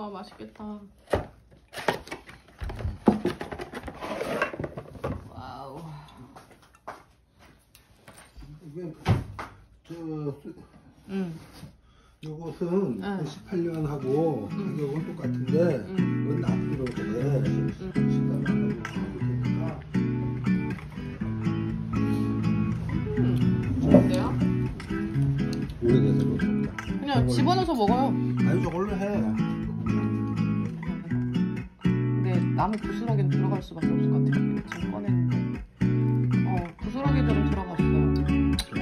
와 맛있겠다. 와우. 이게 요것은 18년하고 가격은 똑같은데 이건 납기로 그래. 좋은데요? 오래돼서 그렇다. 그냥 집어넣어서 먹어요. 아니 저걸로 해. 근데 나무 부스러기는 들어갈 수밖에 없을 것 같아요. 지금 꺼냈는데 부스러기들은 들어갔어요.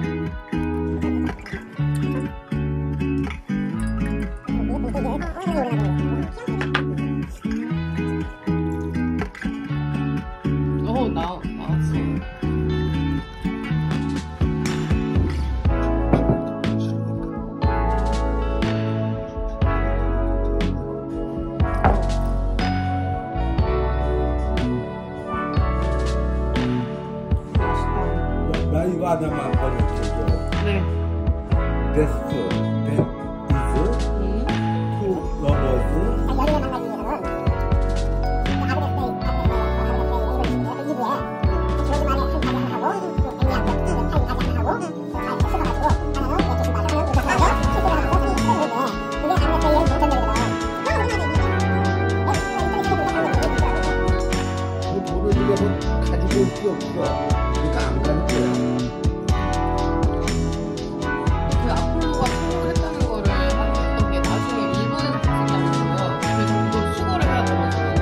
나왔어. 나 이거 하나만 보내줘. 네. 베스트, 투 러버스. 가지고 올 게 없어. 그러니까 안 가는 거야. 그 아폴로가 성공을 했다는 거를 확인했던 게 나중에 일본에서 봤었다는 거예요. 그래서 그걸 수거를 해야 되거든요.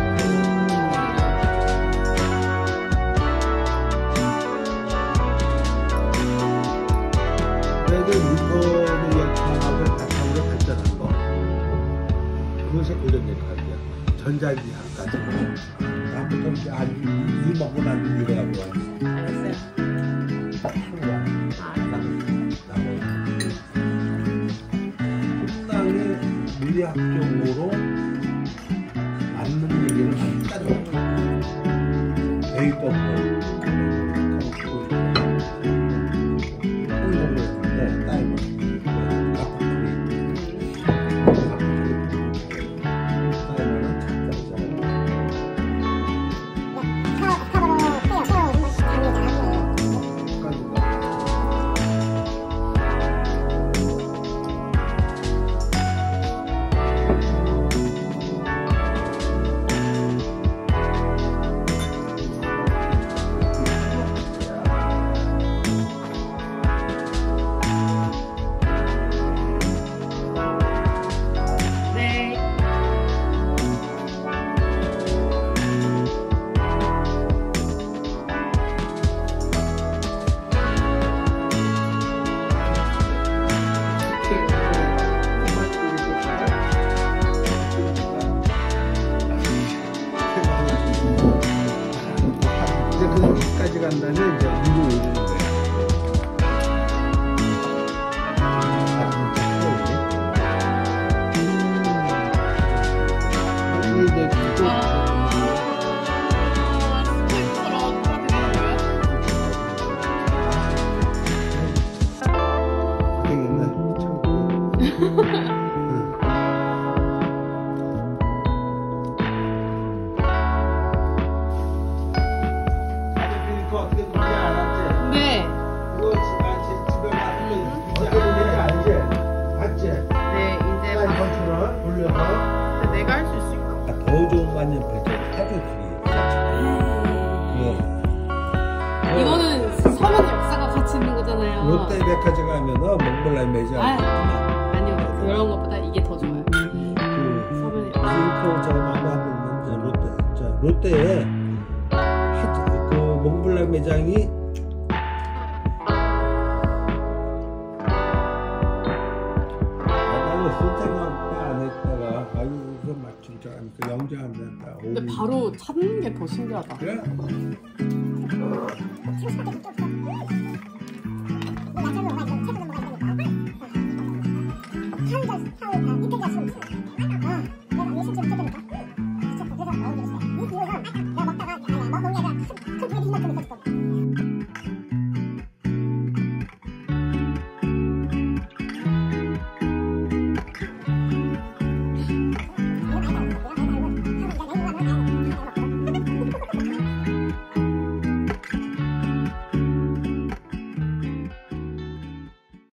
애들 물건을 열창하고 바탕으로 발전한 거. 그것이 고전역학이야. 전자기학까지. 다음부터 이 먹고 난 뒤에 이래가지고. 알았어요. 하는 거야. 알았어. 상당히 물리학적으로 맞는 얘기를 많이 따져. 데이터로. 까지 간다면 이제 위로 오르는 거예요. 이게 이제 스테이크처럼 떨어뜨리는 거예요? 네. 이거 집에 가면 이제 알지? 봤지? 네, 이제 컨트롤 돌려서 내가 할 수 있을까? 더 좋은 관념 해줬지. 이거는 서면의 역사가 같이 있는 거잖아요. 롯데백화점 가면은 몽골라인 매장. 아니요, 그런 것보다 이게 더 좋아요. 서면의 역사. 링크처럼 하는 롯데에 그 몽블랑 매장이 나는 선택만 안 했다가 아유 막 진짜 그 영장 된다. 근데 바로 찾는 게 더 신기하다. 그래?